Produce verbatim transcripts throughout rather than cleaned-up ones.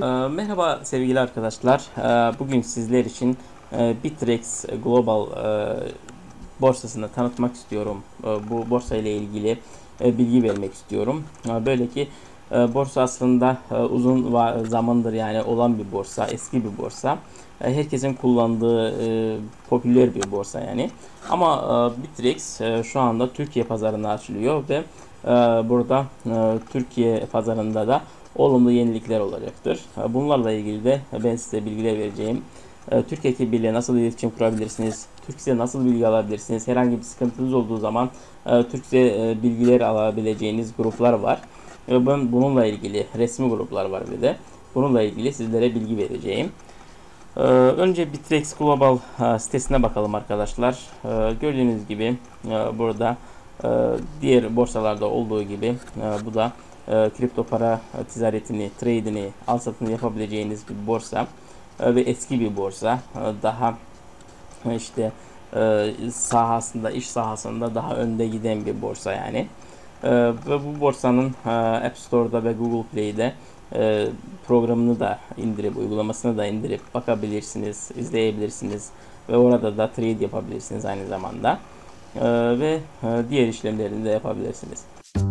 Merhaba sevgili arkadaşlar. Bugün sizler için Bittrex Global borsasını tanıtmak istiyorum. Bu borsa ile ilgili bilgi vermek istiyorum. Böyle ki borsa aslında uzun zamandır yani olan bir borsa, eski bir borsa. Herkesin kullandığı popüler bir borsa yani. Ama Bittrex şu anda Türkiye pazarına açılıyor ve burada Türkiye pazarında da olumlu yenilikler olacaktır. Bunlarla ilgili de ben size bilgiler vereceğim. Türk ekibiyle nasıl iletişim kurabilirsiniz? Türkçe nasıl bilgi alabilirsiniz? Herhangi bir sıkıntınız olduğu zaman Türkçe bilgiler alabileceğiniz gruplar var. Ben bununla ilgili resmi gruplar var bir de. Bununla ilgili sizlere bilgi vereceğim. Önce Bittrex Global sitesine bakalım arkadaşlar. Gördüğünüz gibi burada diğer borsalarda olduğu gibi bu da kripto para ticaretini, trade'ini, al satını yapabileceğiniz bir borsa ve eski bir borsa. Daha işte sahasında, iş sahasında daha önde giden bir borsa yani. Ve bu borsanın App Store'da ve Google Play'de programını da indirip, uygulamasını da indirip bakabilirsiniz, izleyebilirsiniz ve orada da trade yapabilirsiniz aynı zamanda. Ve diğer işlemlerini de yapabilirsiniz.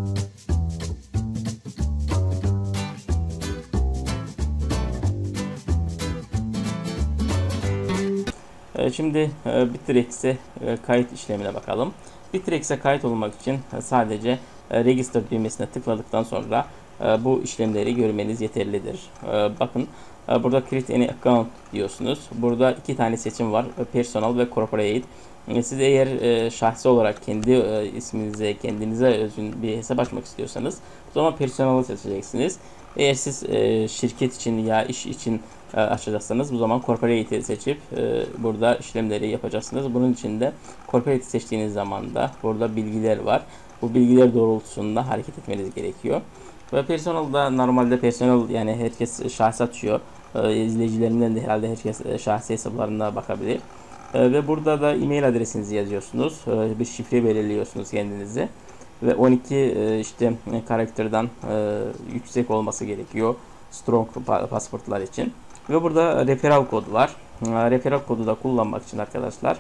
Şimdi Bittrex'e kayıt işlemine bakalım. Bittrex'e kayıt olmak için sadece Register düğmesine tıkladıktan sonra bu işlemleri görmeniz yeterlidir. Bakın burada Create any account diyorsunuz. Burada iki tane seçim var. Personal ve Corporate. Siz eğer şahsi olarak kendi isminize, kendinize özgün bir hesap açmak istiyorsanız o zaman Personal'ı seçeceksiniz. Eğer siz şirket için ya iş için açacaksanız bu zaman Corporate'i seçip burada işlemleri yapacaksınız. Bunun için de Corporate seçtiğiniz zaman da burada bilgiler var. Bu bilgiler doğrultusunda hareket etmeniz gerekiyor. Ve Personal'da normalde personal yani herkes şahsi açıyor. İzleyicilerimden de herhalde herkes şahsi hesaplarına bakabilir. Ve burada da e-mail adresinizi yazıyorsunuz. Bir şifre belirliyorsunuz kendinizi. Ve on iki işte karakterden yüksek olması gerekiyor. Strong pasaportlar için. Ve burada referral kodu var. Referral kodu da kullanmak için arkadaşlar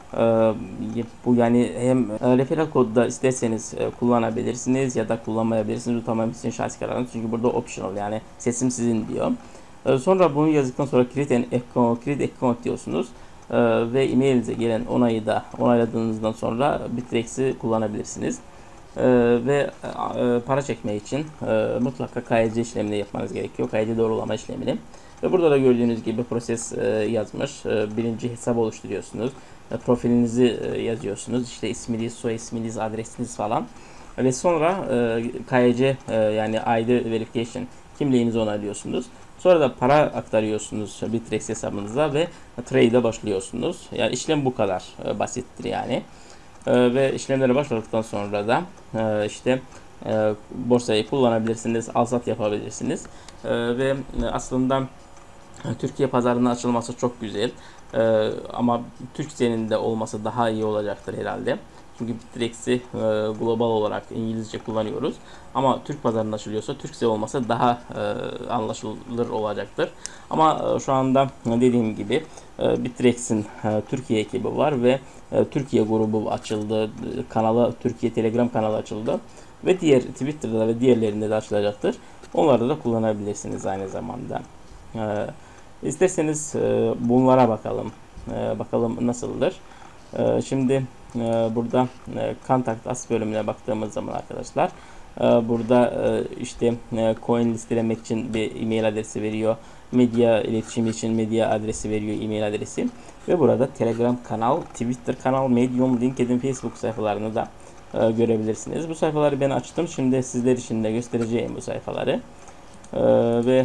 bu yani hem referral kodu da isterseniz kullanabilirsiniz ya da kullanmayabilirsiniz. Bu tamamen sizin şahsi kararınız. Çünkü burada optional yani seçim sizin diyor. Sonra bunu yazdıktan sonra create an account, create account diyorsunuz. Ve e-mailinize gelen onayı da onayladığınızdan sonra Bittrex'i kullanabilirsiniz. Ee, ve e, para çekme için e, mutlaka K Y C işlemini yapmanız gerekiyor. K Y C doğrulama işlemini. Ve burada da gördüğünüz gibi proses e, yazmış. E, birinci hesap oluşturuyorsunuz. E, profilinizi e, yazıyorsunuz. İşte isminiz, soy isminiz, adresiniz falan. Ve sonra e, K Y C e, yani I D verification kimliğinizi onaylıyorsunuz. Sonra da para aktarıyorsunuz Bittrex hesabınıza ve trade'e başlıyorsunuz. Yani işlem bu kadar e, basittir yani. Ee, ve işlemlere başladıktan sonra da e, işte e, borsayı kullanabilirsiniz, alsat yapabilirsiniz. E, ve aslında Türkiye pazarına açılması çok güzel. E, ama Türkçenin de olması daha iyi olacaktır herhalde. Çünkü Bittrex'i e, global olarak İngilizce kullanıyoruz. Ama Türk pazarına açılıyorsa Türkçe olması daha e, anlaşılır olacaktır. Ama e, şu anda dediğim gibi e, Bittrex'in e, Türkiye ekibi var ve e, Türkiye grubu açıldı. Kanalı Türkiye Telegram kanalı açıldı. Ve diğer Twitter'da ve diğerlerinde de açılacaktır. Onları da kullanabilirsiniz aynı zamanda. E, isterseniz e, bunlara bakalım. E, bakalım nasıldır. E, şimdi e, burada e, Contact Us bölümüne baktığımız zaman arkadaşlar e, burada e, işte e, coin listelemek için bir e-mail adresi veriyor. Medya iletişimi için medya adresi veriyor, e-mail adresi. Ve burada Telegram kanal, Twitter kanal, Medium, LinkedIn, Facebook sayfalarını da e, görebilirsiniz. Bu sayfaları ben açtım. Şimdi sizler için de göstereceğim bu sayfaları. E, ve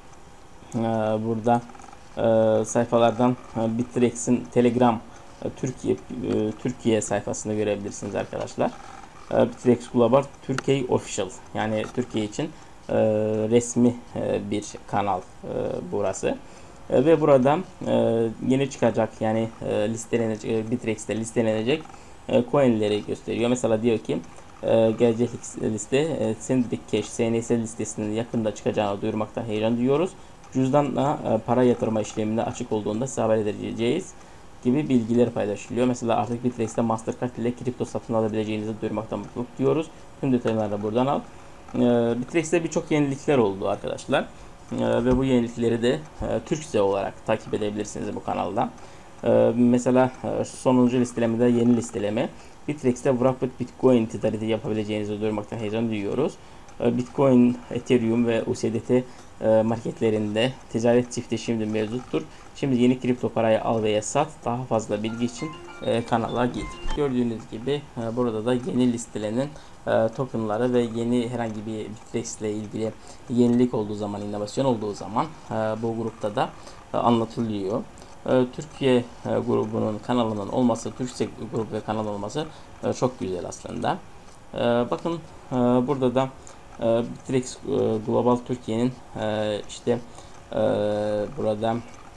e, burada e, sayfalardan e, Bittrex'in Telegram e, Türkiye e, Türkiye sayfasını görebilirsiniz arkadaşlar. E, Bittrex Global Türkiye Official yani Türkiye için e, resmi e, bir kanal e, burası. E, ve burada e, yeni çıkacak yani e, listelenecek Bittrex'te listelenecek e, coinleri gösteriyor. Mesela diyor ki e, gelecek liste e, Syndicate Cash S N S listesinin yakında çıkacağını duyurmaktan heyecan duyuyoruz. cüzdanla e, para yatırma işleminde açık olduğunda size haber edeceğiz gibi bilgiler paylaşılıyor. Mesela artık Bitrex'te Mastercard ile kripto satın alabileceğinizi duyurmaktan mutluluk diyoruz. Tüm detayları da buradan al. E, Bitrex'te birçok yenilikler oldu arkadaşlar. E, ve bu yenilikleri de e, Türkçe olarak takip edebilirsiniz bu kanalda. E, mesela e, sonuncu listelemede yeni listeleme. Bitrex'te Wrapped Bitcoin ticareti yapabileceğinizi duyurmaktan heyecan duyuyoruz. Bitcoin, Ethereum ve U S D T marketlerinde ticaret çifti şimdi mevcuttur. Şimdi yeni kripto parayı al veya sat. Daha fazla bilgi için kanala git. Gördüğünüz gibi burada da yeni listelenen tokenları ve yeni herhangi bir Bitrex ile ilgili yenilik olduğu zaman, inovasyon olduğu zaman bu grupta da anlatılıyor. Türkiye grubunun kanalının olması, Türkçe grubu ve kanal olması çok güzel aslında. Bakın burada da Bitrex Global Türkiye'nin işte burada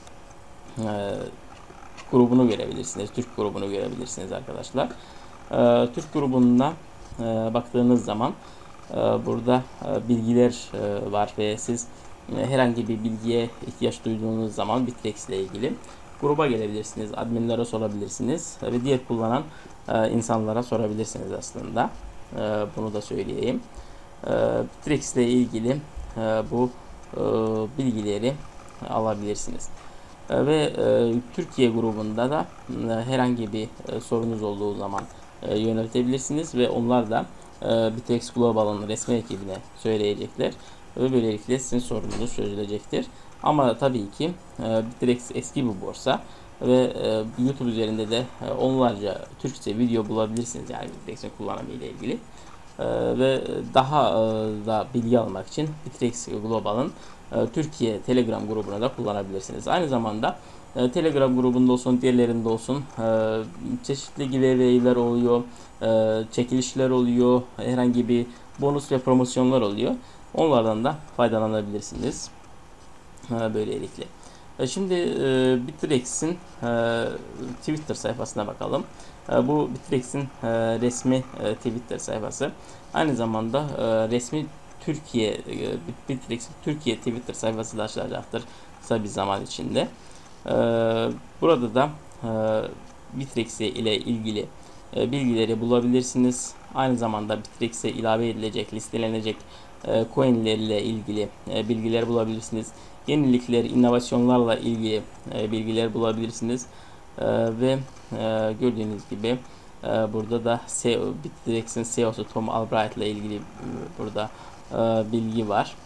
grubunu görebilirsiniz. Türk grubunu görebilirsiniz arkadaşlar. Türk grubunda baktığınız zaman burada bilgiler var ve siz herhangi bir bilgiye ihtiyaç duyduğunuz zaman Bitrex ile ilgili gruba gelebilirsiniz. Adminlere sorabilirsiniz ve diğer kullanan insanlara sorabilirsiniz aslında. Bunu da söyleyeyim. Bitrex ile ilgili bu bilgileri alabilirsiniz. Ve Türkiye grubunda da herhangi bir sorunuz olduğu zaman yöneltebilirsiniz ve onlar da Bitrex Global'ın resmi ekibine söyleyecekler ve böylelikle sizin sorununuz çözülecektir. Ama tabii ki Bitrex eski bir borsa ve YouTube üzerinde de onlarca Türkçe video bulabilirsiniz, yani Bitrex'in kullanımı ile ilgili. Ve daha da bilgi almak için Bitrex Global'ın Türkiye Telegram grubunu da kullanabilirsiniz. Aynı zamanda Telegram grubunda olsun, diğerlerinde olsun çeşitli giveaway'ler oluyor, çekilişler oluyor, herhangi bir bonus ve promosyonlar oluyor. Onlardan da faydalanabilirsiniz. Böylelikle. Şimdi Bitrex'in Twitter sayfasına bakalım. Bu Bitrex'in resmi Twitter sayfası. Aynı zamanda resmi Türkiye Bitrex'in Türkiye Twitter sayfası da açılacaktır kısa bir zaman içinde. Burada da Bitrex ile ilgili bilgileri bulabilirsiniz. Aynı zamanda Bitrex'e ilave edilecek, listelenecek coinlerle ilgili bilgiler bulabilirsiniz. Yenilikler, inovasyonlarla ilgili bilgiler bulabilirsiniz. Ve gördüğünüz gibi burada da Bitrex'in C E O'su Tom Albright ile ilgili burada bilgi var.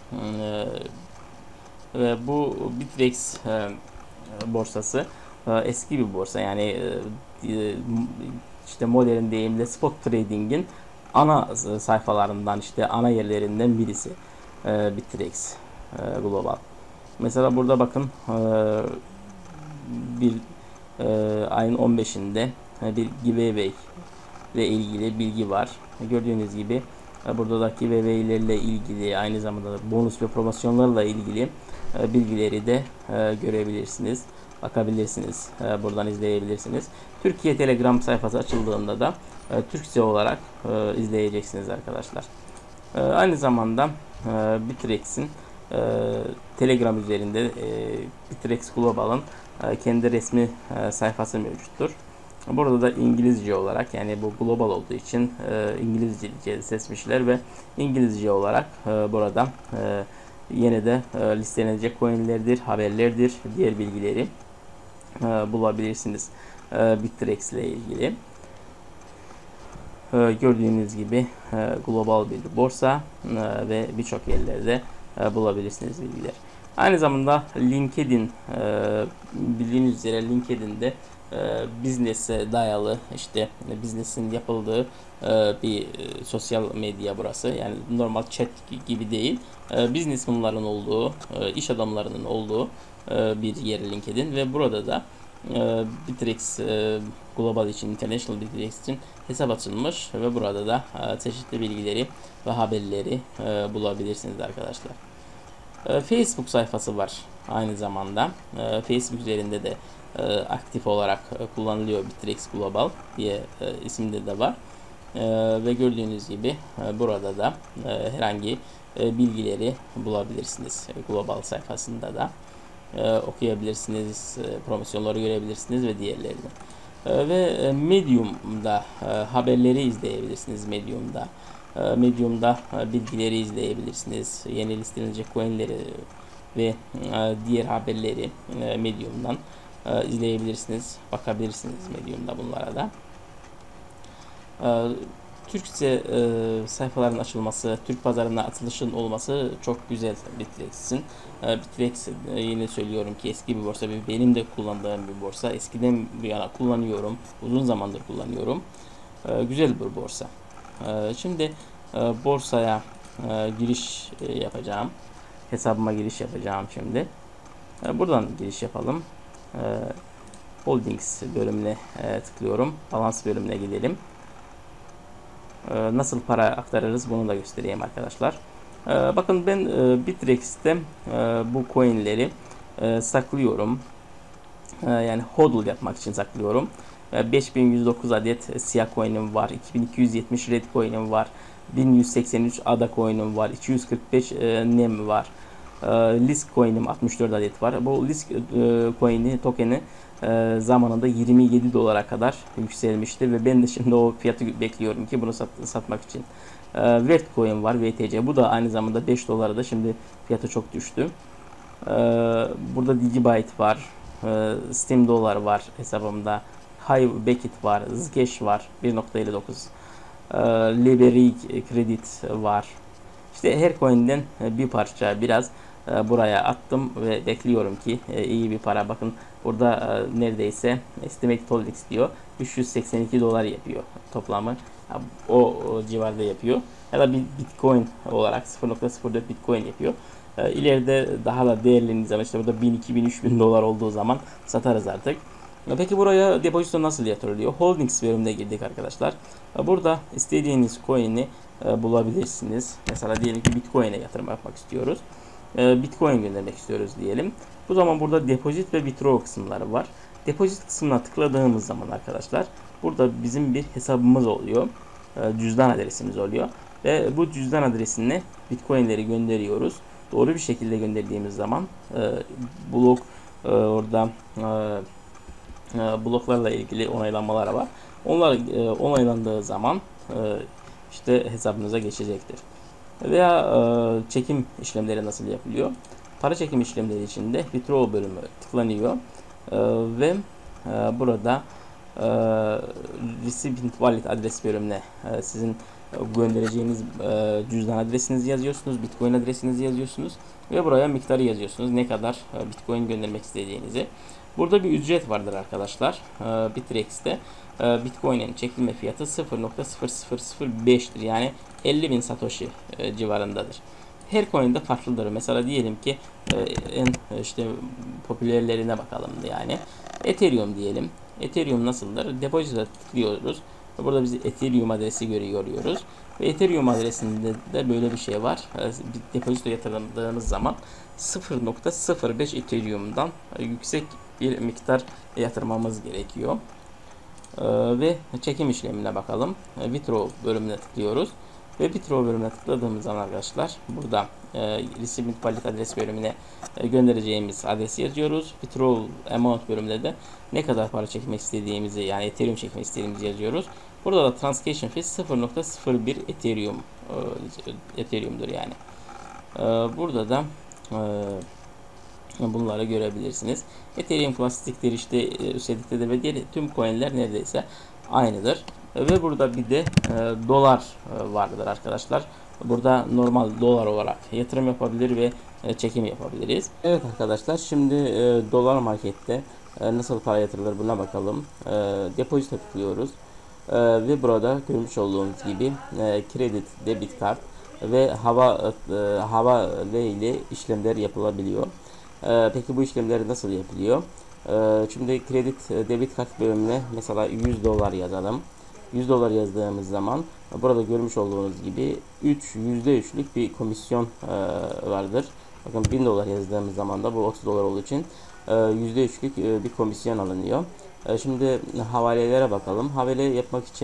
Ve bu Bitrex borsası eski bir borsa, yani işte modern deyimle spot trading'in ana sayfalarından, işte ana yerlerinden birisi Bitrex Global. Mesela burada bakın bir ayın on beşinde bir giveaway ile ilgili bilgi var. Gördüğünüz gibi burada da giveaway'lerle ilgili, aynı zamanda bonus ve promosyonlarla ilgili bilgileri de görebilirsiniz. Bakabilirsiniz. Buradan izleyebilirsiniz. Türkiye Telegram sayfası açıldığında da Türkçe olarak izleyeceksiniz arkadaşlar. Aynı zamanda Bitrex'in Telegram üzerinde Bitrex Global'ın kendi resmi sayfası mevcuttur. Burada da İngilizce olarak, yani bu global olduğu için İngilizce seçmişler ve İngilizce olarak burada yine de listelenecek coinlerdir, haberlerdir, diğer bilgileri bulabilirsiniz Bitrex ile ilgili. Gördüğünüz gibi global bir borsa ve birçok yerlerde bulabilirsiniz bilgiler. Aynı zamanda LinkedIn, bildiğiniz üzere LinkedIn'de business'e dayalı, işte business'in yapıldığı bir sosyal medya burası. Yani normal chat gibi değil. Business bunların olduğu, iş adamlarının olduğu bir yer LinkedIn ve burada da Bitrex Global için, International Bitrex için hesap açılmış ve burada da çeşitli bilgileri ve haberleri bulabilirsiniz arkadaşlar. Facebook sayfası var aynı zamanda. Facebook üzerinde de aktif olarak kullanılıyor, Bitrex Global diye isimde de var. E, ve gördüğünüz gibi e, burada da e, herhangi e, bilgileri bulabilirsiniz. Global sayfasında da e, okuyabilirsiniz, e, promosyonları görebilirsiniz ve diğerlerini. E, ve e, Medium'da e, haberleri izleyebilirsiniz. Medium'da e, Medium'da e, bilgileri izleyebilirsiniz. Yeni listelenecek coinleri ve e, diğer haberleri e, Medium'dan e, izleyebilirsiniz. Bakabilirsiniz Medium'da bunlara da. E, Türkçe e, sayfaların açılması, Türk pazarına atılışın olması çok güzel Bitrex'in. E, Bitrex e, yine söylüyorum ki eski bir borsa, benim de kullandığım bir borsa. Eskiden bu yana kullanıyorum, uzun zamandır kullanıyorum. E, güzel bir borsa. E, şimdi e, borsaya e, giriş e, yapacağım. Hesabıma giriş yapacağım şimdi. E, buradan giriş yapalım. E, Holdings bölümüne e, tıklıyorum. Balans bölümüne gidelim. Nasıl para aktarırız bunu da göstereyim arkadaşlar. Bakın ben Bitrex'te bu coinleri saklıyorum. Yani hodl yapmak için saklıyorum. beş bin yüz dokuz adet siyah coin'im var. iki bin iki yüz yetmiş red coin'im var. bin yüz seksen üç ada coin'im var. iki yüz kırk beş nem var. Lisk coin'im altmış dört adet var. Bu Lisk coin'i, token'i zamanında yirmi yedi dolara kadar yükselmişti ve ben de şimdi o fiyatı bekliyorum ki bunu sat, satmak için. Vert coin var, V T C. Bu da aynı zamanda beş dolara da şimdi fiyatı çok düştü. Burada Digibyte var. Steam dolar var hesabımda. Hive Bekit var. Zcash var. bir nokta elli dokuz. Liberty Credit var. İşte her coin'den bir parça biraz buraya attım ve bekliyorum ki iyi bir para. Bakın burada neredeyse estimated holdings diyor. üç yüz seksen iki dolar yapıyor toplamı. O, o civarda yapıyor. Ya da bir Bitcoin olarak sıfır nokta sıfır dört Bitcoin yapıyor. İleride daha da değerlendiği zaman işte burada bin, iki bin, üç bin dolar olduğu zaman satarız artık. Peki buraya depozito nasıl yatırılıyor? Holdings bölümüne girdik arkadaşlar. Burada istediğiniz coin'i bulabilirsiniz. Mesela diyelim ki Bitcoin'e yatırım yapmak istiyoruz. Bitcoin göndermek istiyoruz diyelim. Bu zaman burada depozit ve withdraw kısımları var. Depozit kısmına tıkladığımız zaman arkadaşlar burada bizim bir hesabımız oluyor. Cüzdan adresimiz oluyor. Ve bu cüzdan adresine Bitcoin'leri gönderiyoruz. Doğru bir şekilde gönderdiğimiz zaman blok orada bloklarla ilgili onaylanmalar var. Onlar onaylandığı zaman işte hesabınıza geçecektir. Veya çekim işlemleri nasıl yapılıyor? Para çekim işlemleri için de withdraw bölümü tıklanıyor ve burada recipient wallet adres bölümüne sizin göndereceğiniz cüzdan adresinizi yazıyorsunuz, Bitcoin adresinizi yazıyorsunuz ve buraya miktarı yazıyorsunuz. Ne kadar Bitcoin göndermek istediğinizi. Burada bir ücret vardır arkadaşlar. Bitrex'te Bitcoin'in çekilme fiyatı sıfır nokta sıfır sıfır sıfır beş'tir. Yani elli bin Satoshi civarındadır. Her coin'de farklıdır. Mesela diyelim ki en işte popülerlerine bakalım yani. Ethereum diyelim. Ethereum nasıldır? Depozit'e tıklıyoruz. Burada biz Ethereum adresi görüyoruz. Ve Ethereum adresinde de böyle bir şey var. Bir depozito yatırdığımız zaman sıfır nokta sıfır beş Ethereum'dan yüksek bir miktar yatırmamız gerekiyor. Ee, ve çekim işlemine bakalım. Withdraw bölümüne tıklıyoruz. Ve Withdraw bölümüne tıkladığımız zaman arkadaşlar burada e, recipient wallet adres bölümüne e, göndereceğimiz adresi yazıyoruz. Withdraw amount bölümünde de ne kadar para çekmek istediğimizi, yani Ethereum çekmek istediğimizi yazıyoruz. Burada da transaction fee sıfır nokta sıfır bir Ethereum e, Ethereum'dur yani. E, burada da e, bunları görebilirsiniz. Ethereum klasiktir işte, U S D T'de ve diğer tüm coinler neredeyse aynıdır. Ve burada bir de e, dolar e, vardır arkadaşlar. Burada normal dolar olarak yatırım yapabilir ve e, çekim yapabiliriz. Evet arkadaşlar, şimdi e, dolar markette e, nasıl para yatırılır buna bakalım. E, depozito tıklıyoruz. E, ve burada görmüş olduğunuz gibi e, kredi, debit kart ve hava e, hava ile işlemler yapılabiliyor. E, peki bu işlemler nasıl yapılıyor? E, şimdi kredi debit kart bölümüne mesela yüz dolar yazalım. yüz dolar yazdığımız zaman burada görmüş olduğunuz gibi üç yüzde üç'lük bir komisyon e, vardır. Bakın bin dolar yazdığımız zaman da bu otuz dolar olduğu için e, yüzde üç'lük e, bir komisyon alınıyor. E, şimdi havalelere bakalım. Havale yapmak için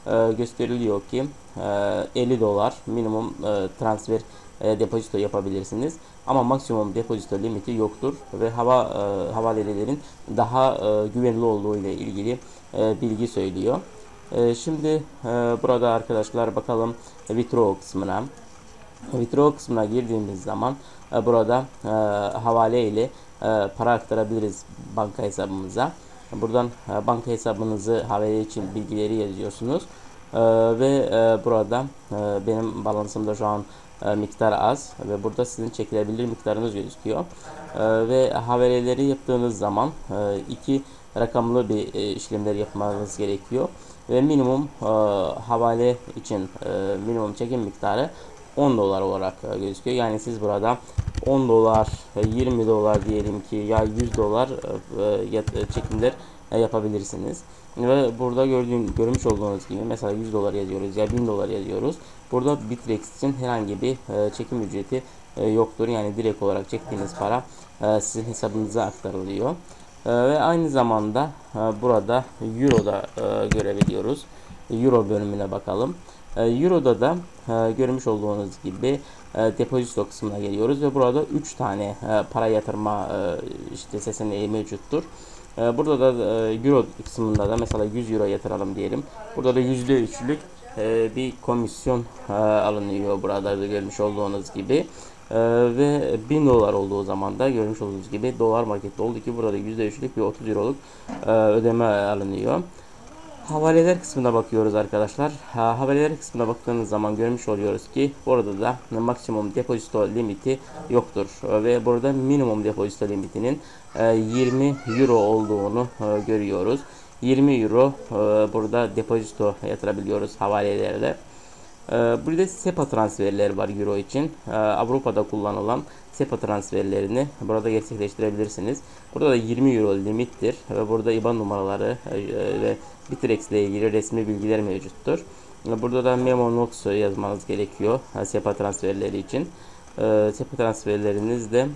e, gösteriliyor ki e, elli dolar minimum e, transfer e, depozito yapabilirsiniz. Ama maksimum depozito limiti yoktur ve hava e, havalelerin daha e, güvenli olduğu ile ilgili e, bilgi söylüyor. E, şimdi e, burada arkadaşlar bakalım withdraw kısmına. Withdraw kısmına girdiğimiz zaman e, burada e, havale ile e, para aktarabiliriz banka hesabımıza. Buradan e, banka hesabınızı havale için bilgileri yazıyorsunuz. E, ve e, burada e, benim balansımda şu an e, miktar az ve burada sizin çekilebilir miktarınız gözüküyor. E, ve havaleleri yaptığınız zaman e, iki rakamlı bir e, işlemler yapmanız gerekiyor. Ve minimum e, havale için e, minimum çekim miktarı on dolar olarak e, gözüküyor. Yani siz burada on dolar, yirmi dolar diyelim ki ya yüz dolar e, e, çekimler e, yapabilirsiniz. Ve burada gördüğün, görmüş olduğunuz gibi mesela yüz dolar yazıyoruz ya bin dolar yazıyoruz. Burada Bittrex için herhangi bir e, çekim ücreti e, yoktur. Yani direkt olarak çektiğiniz para e, sizin hesabınıza aktarılıyor. E, ve aynı zamanda e, burada Euro'da e, görebiliyoruz. Euro bölümüne bakalım. E, Euro'da da e, görmüş olduğunuz gibi e, depozito kısmına geliyoruz ve burada üç tane e, para yatırma e, işte seçeneği mevcuttur. E, burada da e, Euro kısmında da mesela yüz euro yatıralım diyelim. Burada da yüzde üçlük e, bir komisyon e, alınıyor burada da görmüş olduğunuz gibi. Ee, ve bin dolar olduğu zaman da görmüş olduğunuz gibi dolar markette oldu ki burada yüzde üçlük bir otuz euroluk e, ödeme alınıyor. Havaleler kısmına bakıyoruz arkadaşlar. Ha, havaleler kısmına baktığınız zaman görmüş oluyoruz ki burada da maksimum depozito limiti yoktur. Ve burada minimum depozito limitinin e, yirmi euro olduğunu e, görüyoruz. yirmi euro e, burada depozito yatırabiliyoruz havalelerle. Burada SEPA transferleri var Euro için. Avrupa'da kullanılan SEPA transferlerini burada gerçekleştirebilirsiniz. Burada da yirmi euro limittir ve burada I B A N numaraları ve Bittrex ile ilgili resmi bilgiler mevcuttur. Burada da memo notes yazmanız gerekiyor SEPA transferleri için. SEPA transferlerinizi de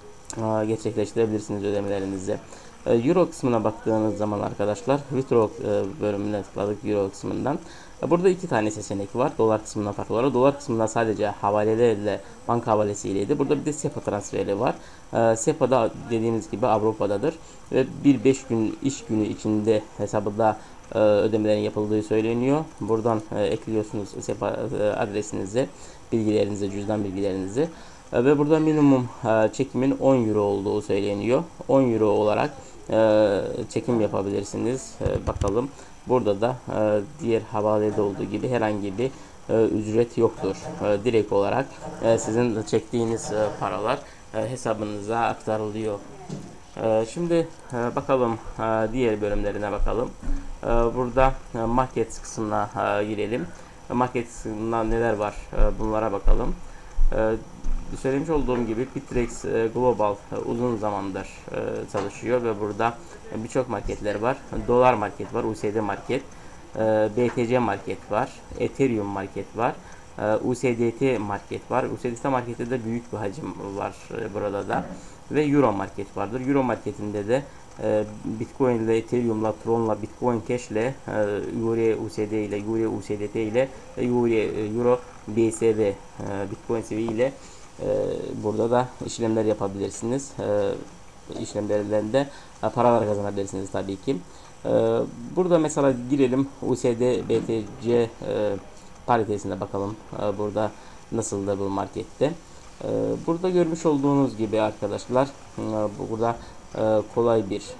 gerçekleştirebilirsiniz ödemelerinizi. Euro kısmına baktığınız zaman arkadaşlar withdraw bölümüne tıkladık Euro kısmından. Burada iki tane seçenek var. Dolar kısmından farklı olarak. Dolar kısmında sadece havalelerle banka havalesiyleydi. Burada bir de SEPA transferi var. SEPA da dediğimiz gibi Avrupa'dadır. Ve bir beş gün iş günü içinde hesabında ödemelerin yapıldığı söyleniyor. Buradan ekliyorsunuz SEPA adresinizi, bilgilerinizi, cüzdan bilgilerinizi. Ve burada minimum çekimin on euro olduğu söyleniyor. on euro olarak çekim yapabilirsiniz. Bakalım. Burada da diğer havalede olduğu gibi herhangi bir ücret yoktur. Direkt olarak sizin çektiğiniz paralar hesabınıza aktarılıyor. Şimdi bakalım diğer bölümlerine bakalım. Burada market kısmına girelim. Market kısmında neler var bunlara bakalım. Söylemiş olduğum gibi Bittrex Global uzun zamandır çalışıyor ve burada birçok marketler var. Dolar market var, U S D market, B T C market var, Ethereum market var, U S D T market var. U S D T markette de büyük bir hacim var burada da ve Euro market vardır. Euro marketinde de Bitcoin ile, Ethereum ile, Tron ile, Bitcoin Cash ile, Euro U S D ile, Euro U S D T ile, Euro B S V, Bitcoin C V ile burada da işlemler yapabilirsiniz. İşlemlerinde paralar kazanabilirsiniz tabii ki. Burada mesela girelim U S D B T C paritesine bakalım. Burada nasıl da bu markette. Burada görmüş olduğunuz gibi arkadaşlar burada kolay bir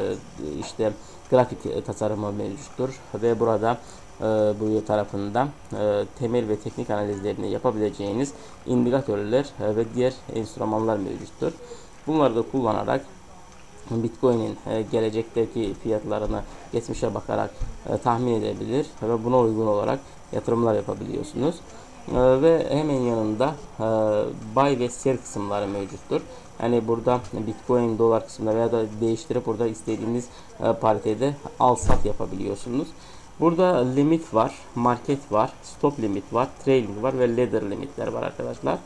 işte grafik tasarımı mevcuttur ve burada bu tarafında temel ve teknik analizlerini yapabileceğiniz indikatörler ve diğer enstrümanlar mevcuttur. Bunları da kullanarak Bitcoin'in gelecekteki fiyatlarını geçmişe bakarak tahmin edebilir ve buna uygun olarak yatırımlar yapabiliyorsunuz. Ve hemen yanında buy ve sell kısımları mevcuttur. Yani burada Bitcoin dolar kısmında veya da değiştirip burada istediğiniz paritede al sat yapabiliyorsunuz. Burada limit var, market var, stop limit var, trailing var ve ladder limitler var arkadaşlar.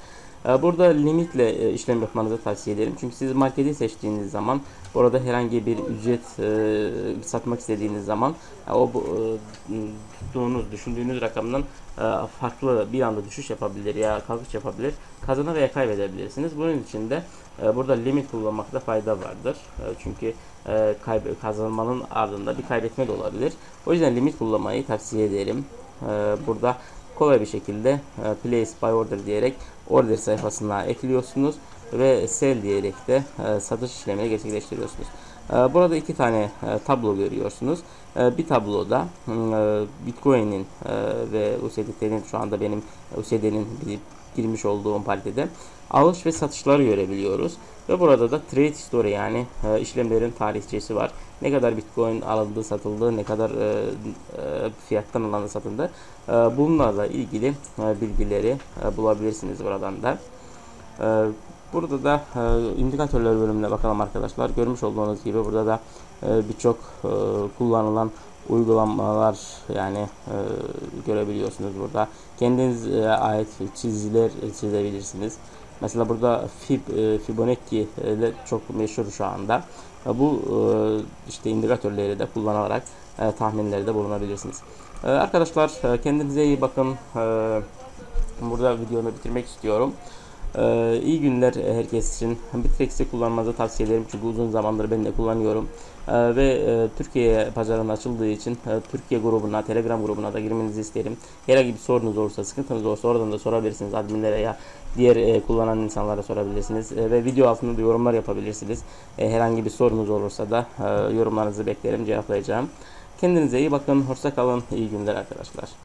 E, burada limitle e, işlem yapmanızı tavsiye ederim. Çünkü siz marketi seçtiğiniz zaman orada herhangi bir ücret e, satmak istediğiniz zaman e, o bu, e, tuttuğunuz, düşündüğünüz rakamdan e, farklı bir anda düşüş yapabilir ya kalkış yapabilir. Kazana veya kaybedebilirsiniz. Bunun için de e, burada limit kullanmakta fayda vardır. E, çünkü e, kaybe- kazanmanın ardında bir kaybetme de olabilir. O yüzden limit kullanmayı tavsiye ederim. E, burada kolay bir şekilde e, place by order diyerek order sayfasına ekliyorsunuz ve sell diyerek de e, satış işlemini gerçekleştiriyorsunuz. E, burada iki tane e, tablo görüyorsunuz. E, bir tabloda e, Bitcoin'in e, ve U S D T'nin şu anda benim U S D'nin girmiş olduğum paritede alış ve satışları görebiliyoruz. Ve burada da trade history yani e, işlemlerin tarihçesi var. Ne kadar Bitcoin alındı, satıldı, ne kadar e, e, fiyattan alındı, satıldı. E, bunlarla ilgili e, bilgileri e, bulabilirsiniz buradan da. E, burada da e, indikatörler bölümüne bakalım arkadaşlar. Görmüş olduğunuz gibi burada da e, birçok e, kullanılan uygulamalar yani e, görebiliyorsunuz burada. Kendinize ait çizgiler çizebilirsiniz. Mesela burada Fib, e, Fibonacci ile çok meşhur şu anda. E, bu e, işte indikatörleri de kullanarak e, tahminlerde bulunabilirsiniz. E, arkadaşlar e, kendinize iyi bakın. E, burada videomu bitirmek istiyorum. Ee, iyi günler herkes için. Bitrex'i kullanmanızı tavsiye ederim çünkü uzun zamandır ben de kullanıyorum. Ee, ve e, Türkiye pazarına açıldığı için e, Türkiye grubuna, Telegram grubuna da girmenizi isterim. Herhangi bir sorunuz olursa, sıkıntınız olursa oradan da sorabilirsiniz. Adminlere ya diğer e, kullanan insanlara sorabilirsiniz. E, ve video altında da yorumlar yapabilirsiniz. E, herhangi bir sorunuz olursa da e, yorumlarınızı beklerim, cevaplayacağım. Kendinize iyi bakın, hoşça kalın, iyi günler arkadaşlar.